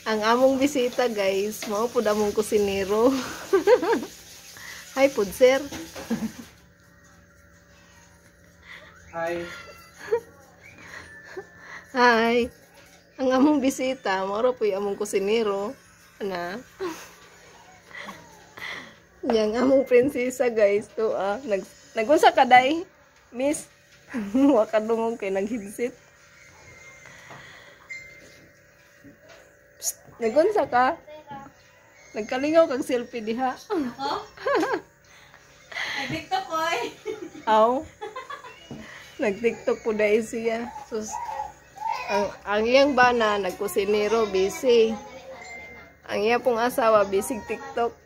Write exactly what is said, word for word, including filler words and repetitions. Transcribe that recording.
Ang among bisita guys, mao pud among kusinero. Hi pud sir. Hi. Hi. Ang among bisita, mao po yung among kusinero. Ana. Yang among prinsesa guys, to ah. Nag nagunsa ka day, miss. Wa ka dungog kay nag-headset. Nagunsa ka? Nagkalingaw kag selfie diha. Ako? Nag-tiktok ko eh. Aw. Nag-tiktok po dahil siya. Sus, ang, ang iyang bana, nagkusinero, busy. Ang iya pong asawa, busy TikTok.